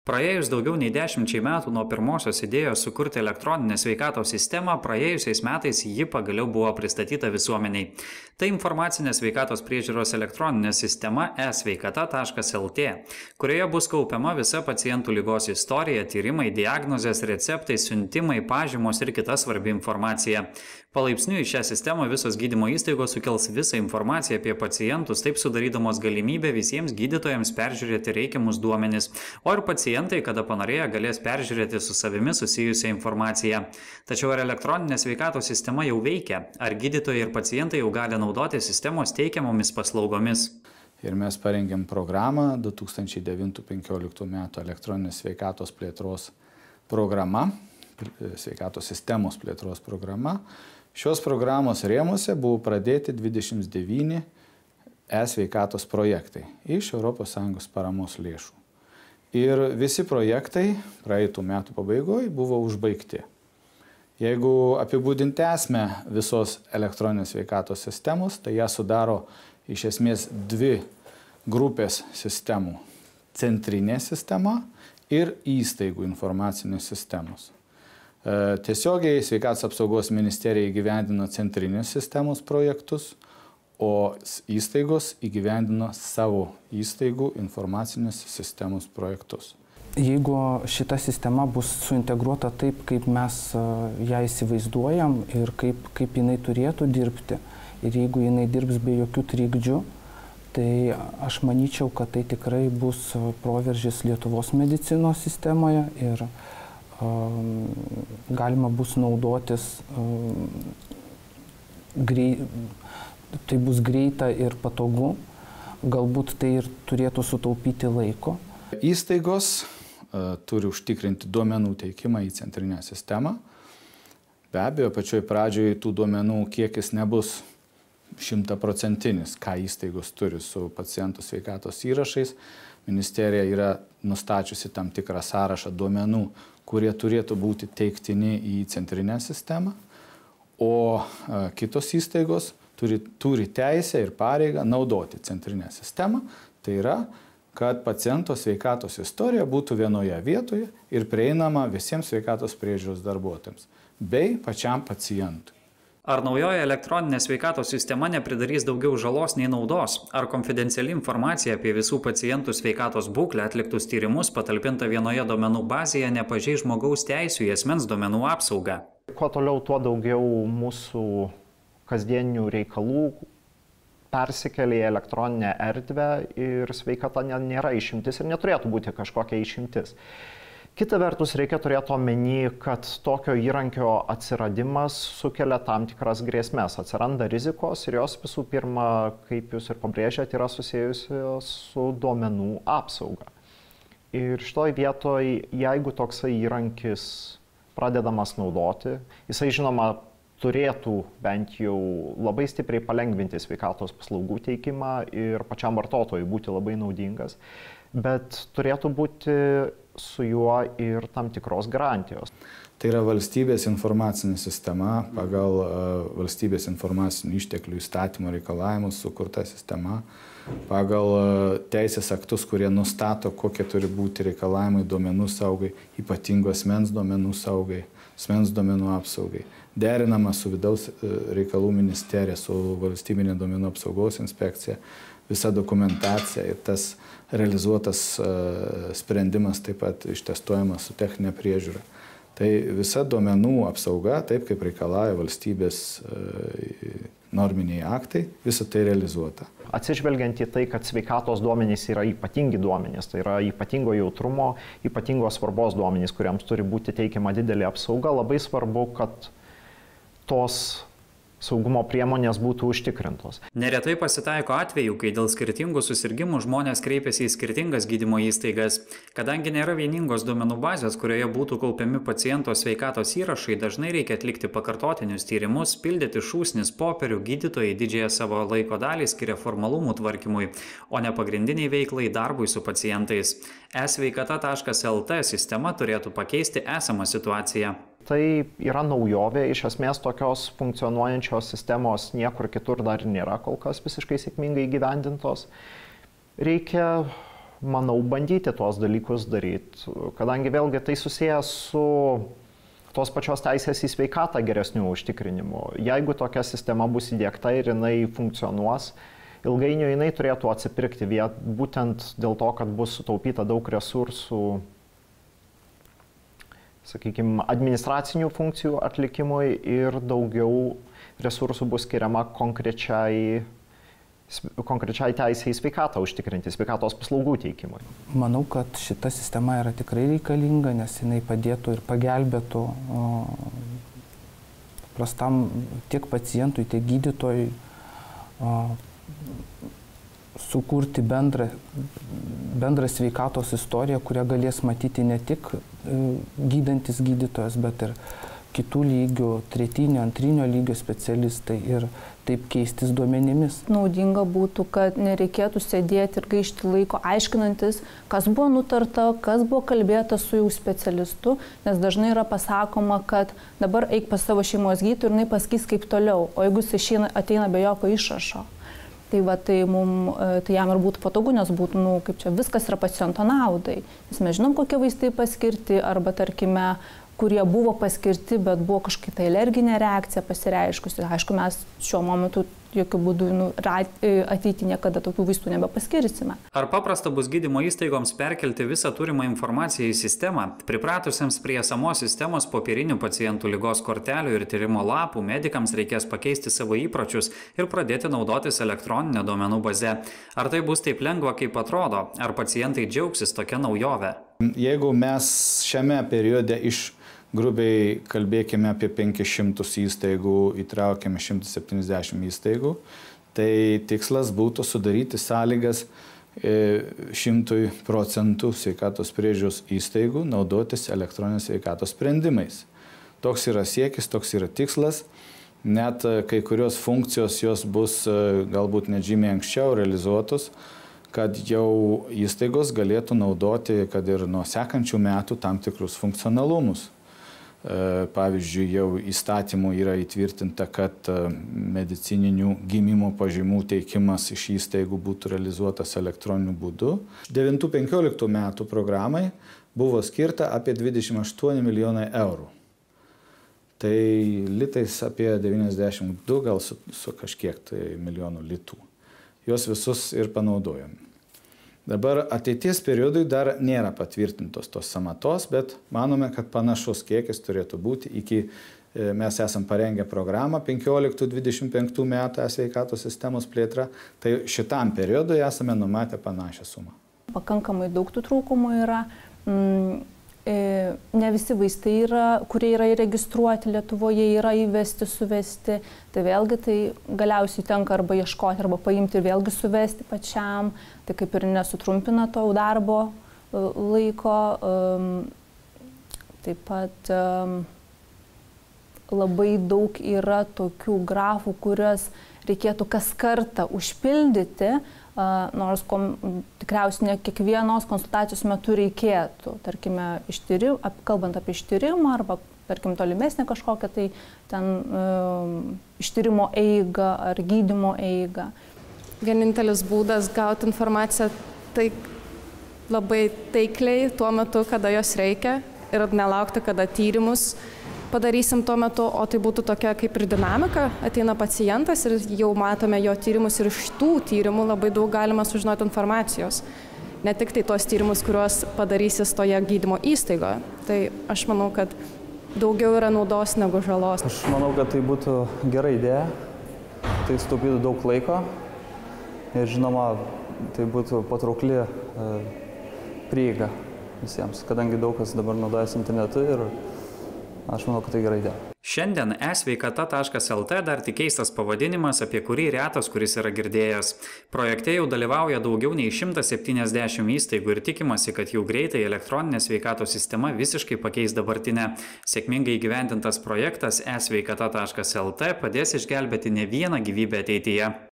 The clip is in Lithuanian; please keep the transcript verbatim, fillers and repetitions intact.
Praėjus daugiau nei dešimčiai metų nuo pirmosios idėjos sukurti elektroninę sveikatos sistemą, praėjusiais metais ji pagaliau buvo pristatyta visuomeniai. Tai informacinė sveikatos priežiūros elektroninė sistema e sveikata taškas el tė, kurioje bus kaupiama visa pacientų ligos istorija, tyrimai, diagnozės, receptai, siuntimai, pažymos ir kita svarbi informacija. Palaipsniui šią sistemą visos gydymo įstaigos sukels visą informaciją apie pacientus, taip sudarydamos galimybę visiems gydytojams peržiūrėti reikiamus duomenis, o ir pacientai, kada panorėję, galės peržiūrėti su savimi susijusią informaciją. Tačiau ar elektroninė sveikatos sistema jau veikia? Ar gydytojai ir pacientai jau gali naudoti sistemos teikiamomis paslaugomis? Ir mes parengėm programą du tūkstančiai devintų penkioliktų metų elektroninės sveikatos plėtros programa, sveikatos sistemos plėtros programa. Šios programos rėmuose buvo pradėti dvidešimt devyni e-sveikatos projektai iš Europos Sąjungos paramos lėšų. Ir visi projektai praeitų metų pabaigoje buvo užbaigti. Jeigu apibūdinti esmę visos elektroninės sveikatos sistemos, tai ją sudaro iš esmės dvi grupės sistemų – centrinė sistema ir įstaigų informacinės sistemos. Tiesiogiai Sveikatos apsaugos ministerija įgyvendino centrinės sistemos projektus, o įstaigos įgyvendino savo įstaigų informacinės sistemos projektus. Jeigu šita sistema bus suintegruota taip, kaip mes ją įsivaizduojam ir kaip, kaip jinai turėtų dirbti, ir jeigu jinai dirbs be jokių trikdžių, tai aš manyčiau, kad tai tikrai bus proveržis Lietuvos medicinos sistemoje ir um, galima bus naudotis um, grei, tai bus greita ir patogu, galbūt tai ir turėtų sutaupyti laiko. Įstaigos uh, turi užtikrinti duomenų teikimą į centrinę sistemą. Be abejo, pačioj pradžioje tų duomenų kiekis nebus šimtaprocentinis, ką įstaigos turi su pacientų sveikatos įrašais. Ministerija yra nustačiusi tam tikrą sąrašą duomenų, kurie turėtų būti teiktini į centrinę sistemą, o uh, kitos įstaigos Turi, turi teisę ir pareigą naudoti centrinę sistemą, tai yra, kad paciento sveikatos istorija būtų vienoje vietoje ir prieinama visiems sveikatos priežiūros darbuotojams, bei pačiam pacientui. Ar naujoji elektroninė sveikatos sistema nepridarys daugiau žalos nei naudos? Ar konfidenciali informacija apie visų pacientų sveikatos būklę, atliktus tyrimus, patalpinta vienoje duomenų bazėje, nepažeis žmogaus teisių į asmens duomenų apsaugą? Kuo toliau, tuo daugiau mūsų kasdienių reikalų persikelia į elektroninę erdvę ir sveikata nėra išimtis ir neturėtų būti kažkokia išimtis. Kita vertus, reikia turėti omeny, kad tokio įrankio atsiradimas sukelia tam tikras grėsmes. Atsiranda rizikos ir jos visų pirma, kaip jūs ir pabrėžėte, yra susijusios su duomenų apsauga. Ir šitoj vietoj, jeigu toksai įrankis pradedamas naudoti, jisai žinoma turėtų bent jau labai stipriai palengvinti sveikatos paslaugų teikimą ir pačiam vartotojui būti labai naudingas, bet turėtų būti su juo ir tam tikros garantijos. Tai yra valstybės informacinė sistema, pagal uh, valstybės informacinių išteklių įstatymo reikalavimus sukurta sistema, pagal uh, teisės aktus, kurie nustato, kokie turi būti reikalavimai duomenų saugai, ypatingo asmens duomenų saugai, asmens duomenų apsaugai. Derinama su vidaus reikalų ministerija, su valstybinė duomenų apsaugos inspekcija, visa dokumentacija ir tas realizuotas uh, sprendimas taip pat ištestuojamas su techninė priežiūra. Tai visa duomenų apsauga, taip kaip reikalauja valstybės uh, norminiai aktai, visa tai realizuota. Atsižvelgiant į tai, kad sveikatos duomenys yra ypatingi duomenys, tai yra ypatingo jautrumo, ypatingos svarbos duomenys, kuriems turi būti teikiama didelė apsauga, labai svarbu, kad tos saugumo priemonės būtų užtikrintos. Neretai pasitaiko atvejų, kai dėl skirtingų susirgymų žmonės kreipiasi į skirtingas gydymo įstaigas. Kadangi nėra vieningos duomenų bazės, kurioje būtų kaupiami paciento sveikatos įrašai, dažnai reikia atlikti pakartotinius tyrimus, pildyti šūsnis popierių, gydytojai didžiąją savo laiko dalį skiria formalumų tvarkymui, o ne pagrindiniai veiklai darbui su pacientais. e sveikata taškas el tė sistema turėtų pakeisti esamą situaciją. Tai yra naujovė, iš esmės tokios funkcionuojančios sistemos niekur kitur dar nėra kol kas visiškai sėkmingai įgyvendintos. Reikia manau, bandyti tuos dalykus daryti, kadangi vėlgi tai susijęs su tos pačios teisės į sveikatą geresnių užtikrinimu. Jeigu tokia sistema bus įdiegta ir jinai funkcionuos, ilgainiui jinai turėtų atsipirkti viet, būtent dėl to, kad bus sutaupyta daug resursų, sakykime, administracinių funkcijų atlikimui ir daugiau resursų bus skiriama konkrečiai, konkrečiai teisė į sveikatą užtikrinti, sveikatos paslaugų teikimui. Manau, kad šita sistema yra tikrai reikalinga, nes jinai padėtų ir pagelbėtų o, paprastam tiek pacientui, tiek gydytojui o, sukurti bendrą, bendrą sveikatos istoriją, kurią galės matyti ne tik gydantis gydytojas, bet ir kitų lygių, tretinio, antrinio lygio specialistai ir taip keistis duomenimis. Naudinga būtų, kad nereikėtų sėdėti ir gaišti laiko aiškinantis, kas buvo nutarta, kas buvo kalbėta su jų specialistu, nes dažnai yra pasakoma, kad dabar eik pas savo šeimos gydytoją ir jinai pasakys kaip toliau, o jeigu jis išeina, ateina be jokio išrašo. Tai, va, tai, mum, tai jam ir būtų patogu, nes būtų, nu, kaip čia, viskas yra paciento naudai. Nes mes žinom, kokie vaistai paskirti, arba, tarkime, kurie buvo paskirti, bet buvo kažkokia tai alerginė reakcija pasireiškusi. Aišku, mes šiuo momentu jokių būdų nu, ateity niekada tokių vaistų nebepaskirsime. Ar paprasta bus gydymo įstaigoms perkelti visą turimą informaciją į sistemą? Pripratusiems prie esamos sistemos popierinių pacientų ligos kortelių ir tyrimo lapų medikams reikės pakeisti savo įpročius ir pradėti naudotis elektroninę duomenų bazę. Ar tai bus taip lengva, kaip atrodo? Ar pacientai džiaugsis tokia naujove? Jeigu mes šiame periode iš grubiai kalbėkime apie penkis šimtus įstaigų, įtraukėme šimtą septyniasdešimt įstaigų, tai tikslas būtų sudaryti sąlygas šimtui procentų sveikatos priežiūros įstaigų naudotis elektroninės sveikatos sprendimais. Toks yra siekis, toks yra tikslas. Net kai kurios funkcijos jos bus galbūt net žymiai anksčiau realizuotos, kad jau įstaigos galėtų naudoti, kad ir nuo sekančių metų tam tikrus funkcionalumus. Pavyzdžiui, jau įstatymų yra įtvirtinta, kad medicininių gimimo pažymų teikimas iš įstaigų būtų realizuotas elektroniniu būdu. devintų penkioliktų metų programai buvo skirta apie dvidešimt aštuoni milijonai eurų. Tai litais apie devyniasdešimt du gal su, su kažkiek tai milijonų litų. Juos visus ir panaudojame. Dabar ateities periodui dar nėra patvirtintos tos samatos, bet manome, kad panašus kiekis turėtų būti iki, mes esam parengę programą penkioliktų dvidešimt penktų metų sveikatos sistemos plėtra, tai šitam periodui esame numatę panašią sumą. Pakankamai daug tų trūkumų yra. Mm. Ne visi vaistai, yra, kurie yra įregistruoti Lietuvoje, yra įvesti, suvesti. Tai vėlgi tai galiausiai tenka arba ieškoti, arba paimti ir vėlgi suvesti pačiam. Tai kaip ir nesutrumpina to darbo laiko. Taip pat labai daug yra tokių grafų, kurias reikėtų kas kartą užpildyti, nors kom, tikriausiai ne kiekvienos konsultacijos metu reikėtų, tarkime, ištyrim, kalbant apie ištyrimą arba, tarkim, tolimesnė kažkokia tai ten um, ištyrimo eiga ar gydymo eiga. Vienintelis būdas gauti informaciją tai labai taikliai tuo metu, kada jos reikia ir nelaukti, kada tyrimus padarysim tuo metu, o tai būtų tokia kaip ir dinamika, ateina pacientas ir jau matome jo tyrimus ir iš tų tyrimų labai daug galima sužinoti informacijos. Ne tik tai tos tyrimus, kuriuos padarysis toje gydymo įstaigoje. Tai aš manau, kad daugiau yra naudos negu žalos. Aš manau, kad tai būtų gera idėja, tai sutaupytų daug laiko ir žinoma, tai būtų patraukli prieiga visiems, kadangi daug kas dabar naudojasi internetu ir aš manau, kad tai gera idėja. Šiandien e sveikata taškas el te dar tik keistas pavadinimas, apie kurį retas, kuris yra girdėjęs. Projekte jau dalyvauja daugiau nei šimtas septyniasdešimt įstaigų ir tikimasi, kad jau greitai elektroninė sveikatos sistema visiškai pakeis dabartinę. Sėkmingai įgyvendintas projektas e sveikata taškas el te padės išgelbėti ne vieną gyvybę ateityje.